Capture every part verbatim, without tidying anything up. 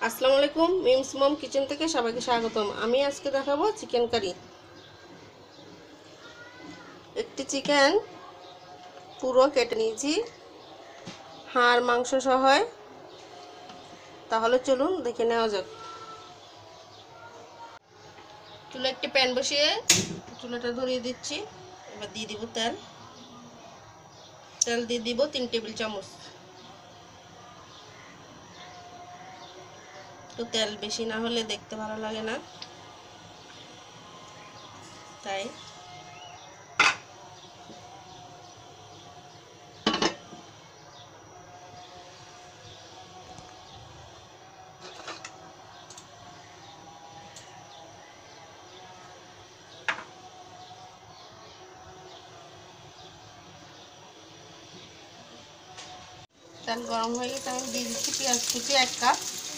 আসসালামু আলাইকুম মিমস মম কিচেন থেকে সবাইকে স্বাগতম। আমি আজকে দেখাবো চিকেন কারি। একটি চিকেন পুরো কেটে নিয়েছি, হাড় মাংস সহ। তাহলে চলুন দেখে নেওয়া যাক। চুলা একটি প্যান বসিয়ে চুলাটা ধরিয়ে দিচ্ছি। এবার দিয়ে দিব তেল। তেল দিয়ে দিব তিন টেবিল চামচ। তো তেল বেশি না হলে দেখতে ভালো লাগে না, তাই তেল গরম হয়ে গেছে। আমি দিয়ে দিচ্ছি পেঁয়াজ কুচি এক কাপ।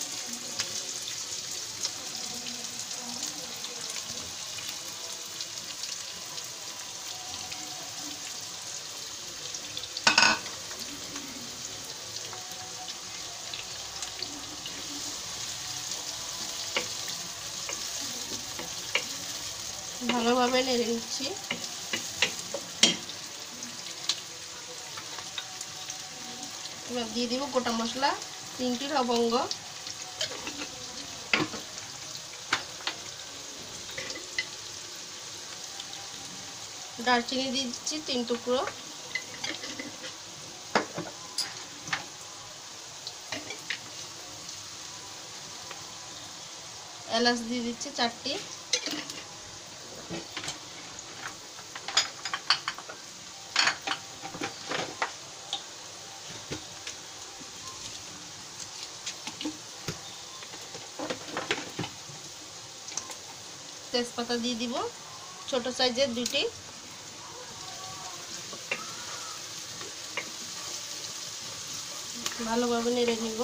ভালোভাবে নেড়ে নিচ্ছি। এবার দিয়ে দিব গোটা মশলা তিনটি লবঙ্গ, দারচিনি দিয়ে দিচ্ছি তিন টুকরো, এলাচ দিয়ে দিচ্ছি চারটি, তেজপাতা দিয়ে দিব ছোট সাইজের দুটি, ভালোভাবে নেড়ে নিব।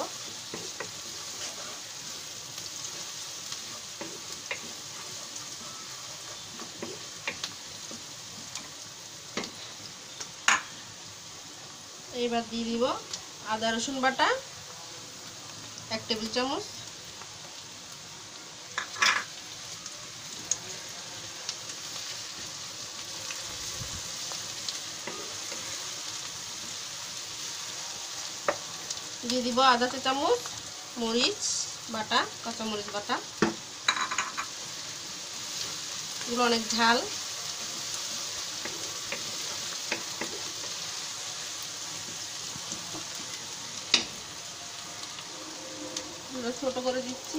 এবার দিয়ে দিব আদা রসুন বাটা এক টেবিল চামচ, দিয়ে দিব আধা চা চামচ মরিচ বাটা, কাঁচা মরিচ বাটা। এগুলো অনেক ঝাল। ছোট করে দিচ্ছি।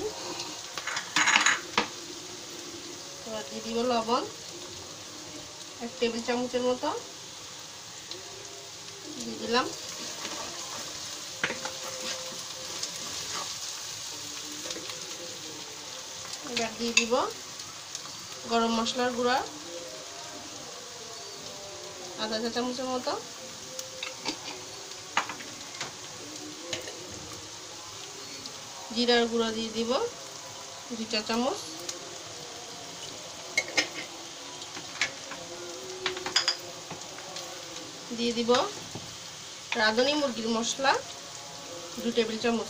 এবার দিয়ে দিব লবণ এক টেবিল চামচের মতো দিয়ে দিলাম। এবার দিয়ে দিব গরম মশলার গুঁড়া আধা চা চামচের মতো, জিরার গুঁড়া দিয়ে দিব দুই চা চামচ, দিয়ে দিব রাঁধুনি মুরগির মশলা দুই টেবিল চামচ,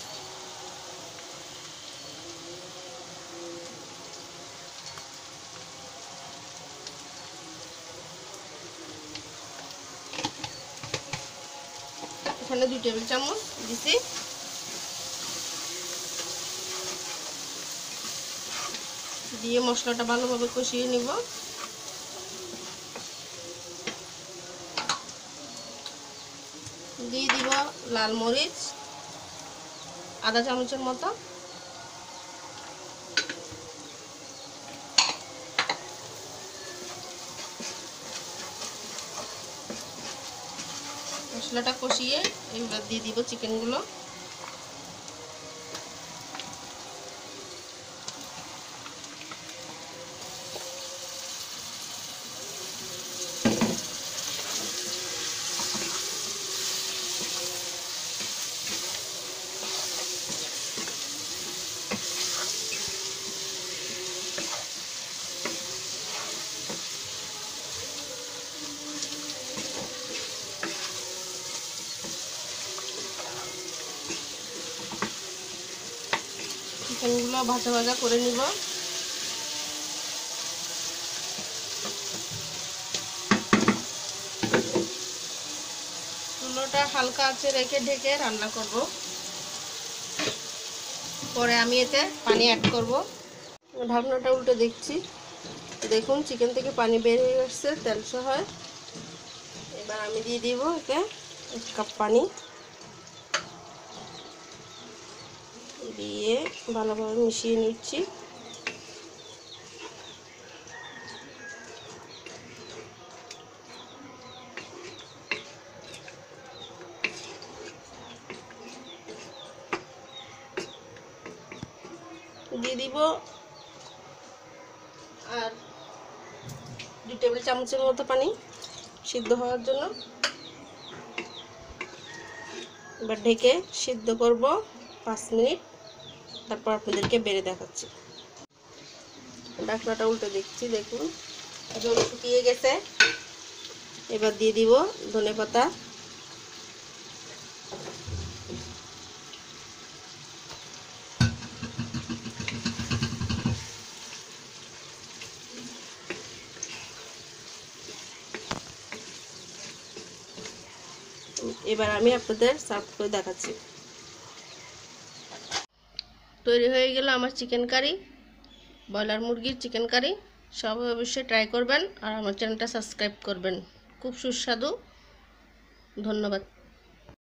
এখানে দুই টেবিল চামচ দিছি। দিয়ে মশলাটা ভালোভাবে কষিয়ে নিব। দিয়ে দিব লাল মরিচ আধা চামচের মতো, মশলাটা কষিয়ে এবার দিয়ে দিব চিকেনগুলো। চিকেনগুলো ভাজা ভাজা করে নিব। চুলোটা হালকা আঁচে রেখে ঢেকে রান্না করব। পরে আমি এতে পানি অ্যাড করব। ঢাকনাটা উল্টে দেখছি, দেখুন চিকেন থেকে পানি বের হয়ে আসছে তেল সহ। এবার আমি দিয়ে দিব এতে এক কাপ পানি, দিয়ে ভালোভাবে মিশিয়ে নিচ্ছি। দিয়ে দিব আর দুই টেবিল চামচের মতো পানি সিদ্ধ হওয়ার জন্য। এবার ঢেকে সিদ্ধ করব পাঁচ মিনিট, তারপর আপনাদেরকে বেড়ে দেখাচ্ছি। ঢাকনাটা উল্টে দেখছি, দেখুন জল শুকিয়ে গেছে। এবার দিয়ে দিব ধনেপাতা, এবার আমি আপনাদের সার্ভ করে দেখাচ্ছি। তৈরি হয়ে গেল আমার চিকেন কারি, ব্রয়লার মুরগির চিকেন কারি। সবাই অবশ্যই ট্রাই করবেন আর আমার চ্যানেলটা সাবস্ক্রাইব করবেন। খুব সুস্বাদু। ধন্যবাদ।